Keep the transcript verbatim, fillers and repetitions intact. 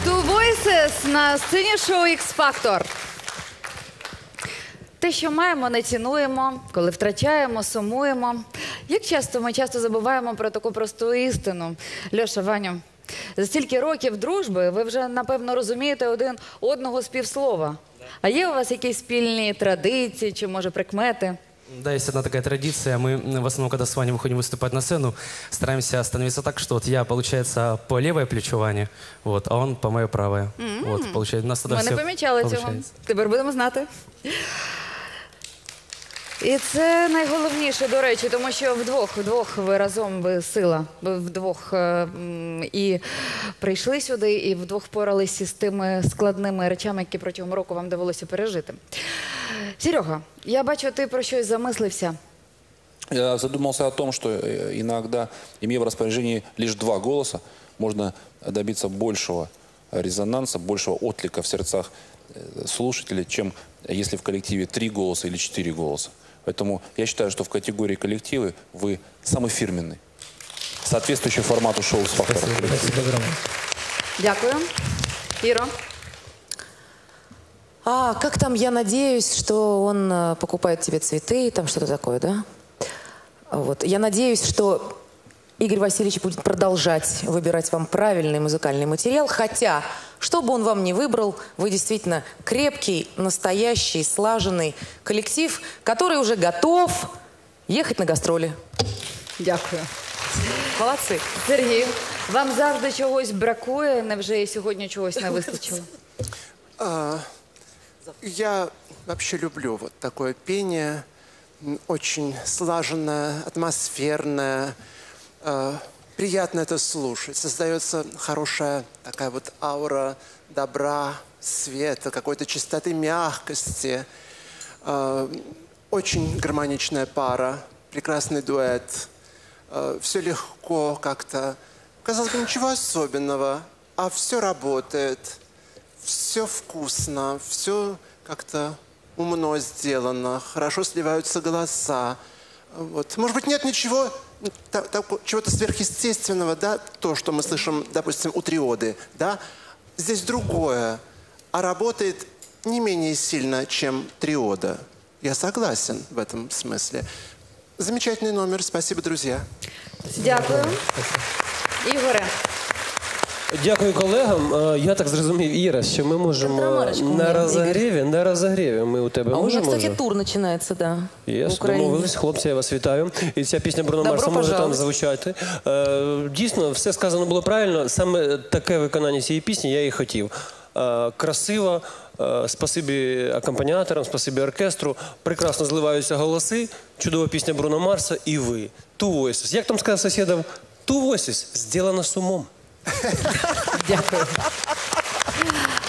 Two Voices на сцені шоу X-Factor. Те, що маємо, не цінуємо, коли втрачаємо, сумуємо. Як часто ми часто забуваємо про таку просту істину. Льоша, Ваню, за стільки років дружби ви вже, напевно, розумієте один одного з півслова. А є у вас якісь спільні традиції чи, може, прикмети? Да, есть одна такая традиция. Мы в основном, когда с Ваней выходим выступать на сцену, стараемся становиться так, что вот я, получается, по левое плечо Вани, вот, а он по мое правое. Mm-hmm. Вот, получается, у нас тогда Ми все не помічали цього. получается. Тепер будемо знати. І це найголовніше, до речі, тому що вдвох, вдвох ви разом, ви сила. Ви вдвох е, м, і прийшли сюди, і вдвох впоралися з тими складними речами, які протягом року вам довелося пережити. Серега, я бачу, ти про щось замислився. Я задумался о том, что иногда, имея в распоряжении лишь два голоса, можно добиться большего резонанса, большего отклика в сердцах слушателей, чем если в коллективе три голоса или четыре голоса. Поэтому я считаю, что в категории коллективы вы самый фирменный, соответствующий формату шоу с фактором. Дякую. Іро? А, как там, я надеюсь, что он э, покупает тебе цветы, там что-то такое, да? Вот. Я надеюсь, что Игорь Васильевич будет продолжать выбирать вам правильный музыкальный материал, хотя, что бы он вам ни выбрал, вы действительно крепкий, настоящий, слаженный коллектив, который уже готов ехать на гастроли. Дякую. Молодцы. Сергій, вам завжди чогось бракує? Невже і сьогодні чогось не вистачило? А, я вообще люблю вот такое пение, очень слаженное, атмосферное. А, приятно это слушать. Создается хорошая такая вот аура добра, света, какой-то чистоты, мягкости. А, очень гармоничная пара, прекрасный дуэт. А, все легко как-то. Казалось бы, ничего особенного, а все работает. Все вкусно, все как-то умно сделано, хорошо сливаются голоса. Вот. Может быть, нет ничего, чего-то сверхъестественного, да, то, что мы слышим, допустим, у триоды, да, здесь другое, а работает не менее сильно, чем триода. Я согласен в этом смысле. Замечательный номер, спасибо, друзья. Дякую. Ігоре. Дякую колегам. Я так зрозумів, Іра, що ми можемо на розогріві, на розогріві ми у тебе а можемо? А у меня, кстати, тур начинается, да, Єс, домовились, хлопці, я вас вітаю. І ця пісня Бруно Марса може там звучати. Дійсно, все сказано було правильно. Саме таке виконання цієї пісні я і хотів. Красиво, спасибі акомпаніаторам, спасибі оркестру. Прекрасно зливаються голоси. Чудова пісня Бруно Марса і ви. Two Voices. Як там сказав сусідов? Two Voices. Сделано з умом. Дякую.